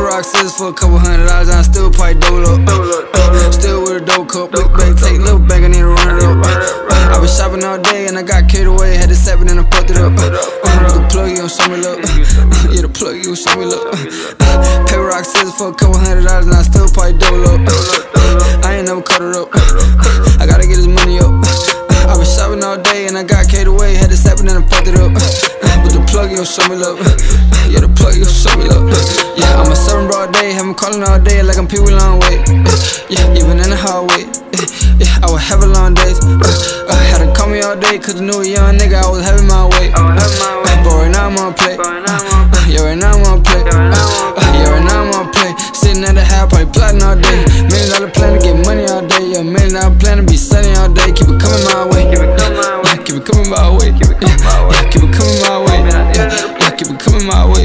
rock scissors for a couple $100 and I still probably double up. Still with a dope cup, big bag, take little bag, I need to run it up. I been shopping all day and I got carried away, had to sap it and I fucked it up. With the plug, you gon' show me love. Yeah, the plug, you gon' show me love. Paper rock scissors for a couple $100 and I still probably double up. I ain't never cut it up. I gotta get this money up. I been shopping all day and I got carried away, had to sap it and I fucked it up. With the plug, you gon' show me love. Yeah, the plug, you gon' show me love. Yeah, I'm a serving broad day, have 'em calling all day like I'm Pee-wee long way. Yeah, even in the hallway. Yeah, I would have a long days. Had to call me all day, cause I knew a young nigga, I was having my way. But right now I'm on play. Yeah, right now I'm on play. Yeah, right now I'm on play. Sitting at the house, probably plotting all day. $1 million plan to get money all day. Yeah, $1 million plan to be sunny all day. Keep it coming my way. Yeah, keep it coming my way. Yeah, keep it coming my way. Yeah, keep it coming my way.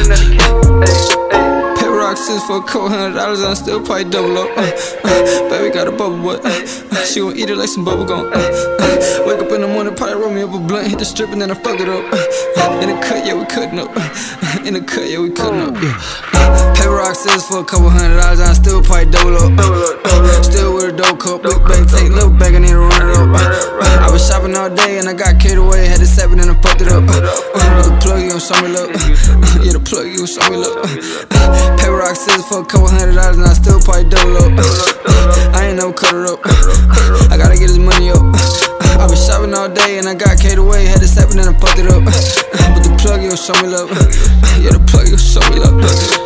Paper rock scissors for a couple $100 and I still probably double up. Baby got a bubble butt. She gon' eat it like some bubble gum. Wake up in the morning, probably roll me up a blunt, hit the strip and then I fuck it up. In the cut, yeah, we cutting up. In the cut, yeah, we cutting up. Paper rock scissors for a couple $100 and I still probably double up. Still with a dope cup, big bag, take little bag, I need to run it up. I been shopping all day and I got carried away, had to sap it and I fucked it up. With the plug, you gon' show me love. Yeah, the plug, you gon' show me love. Paper rock scissors for a couple $100 and I still probably double up. I ain't never cut it up. I gotta get this money up. I been shopping all day and I got carried away, had to sap it and I fucked it up. But the plug, you gon' show me love. Yeah, the plug, you gon' show me love.